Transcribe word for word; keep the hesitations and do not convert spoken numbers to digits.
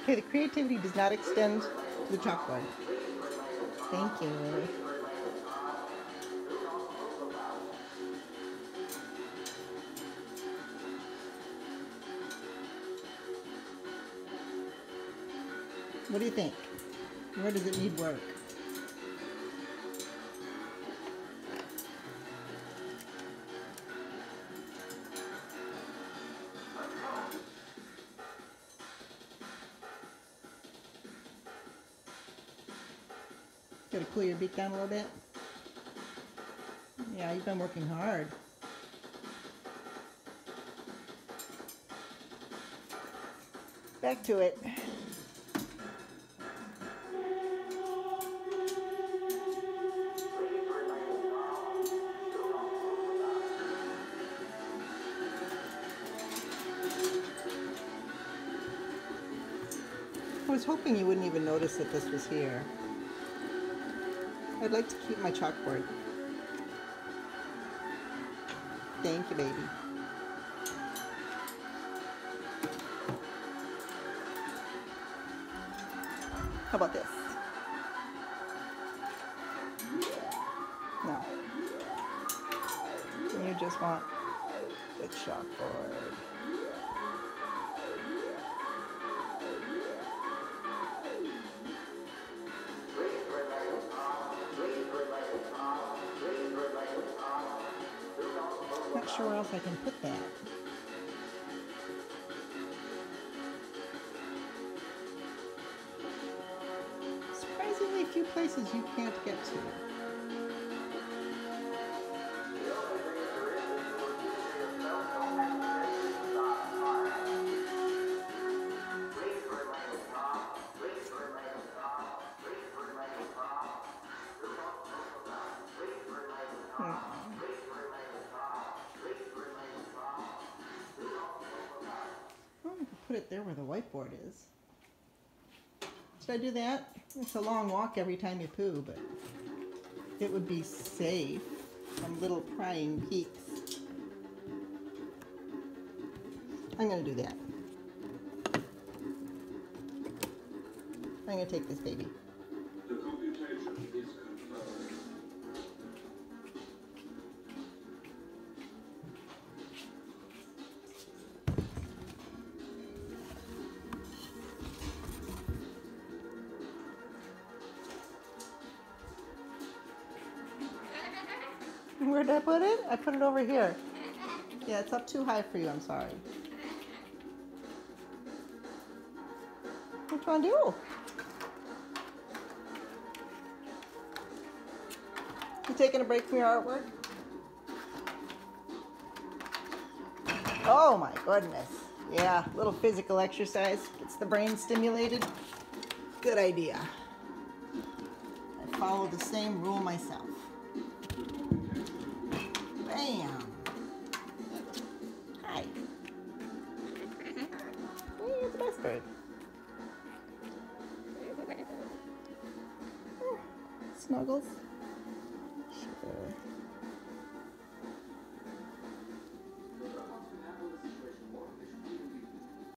Okay, the creativity does not extend to the chalkboard. Thank you. What do you think? Where does it need work? Gotta cool your beak down a little bit. Yeah, you've been working hard. Back to it. I was hoping you wouldn't even notice that this was here. I'd like to keep my chalkboard. Thank you, baby. How about this? No. You just want the chalkboard. Not sure where else I can put that. Surprisingly few places you can't get to. Hmm. Put it there where the whiteboard is. Should I do that? It's a long walk every time you poo, but it would be safe from little prying peeks. I'm going to do that. I'm going to take this baby. The computation is confirmed. Where did I put it? I put it over here. Yeah, it's up too high for you, I'm sorry. What do you want to do? You taking a break from your artwork? Oh my goodness. Yeah, a little physical exercise. Gets the brain stimulated. Good idea. I follow the same rule myself. Bam! Hi. Hey, you're the best bird. Oh, snuggles.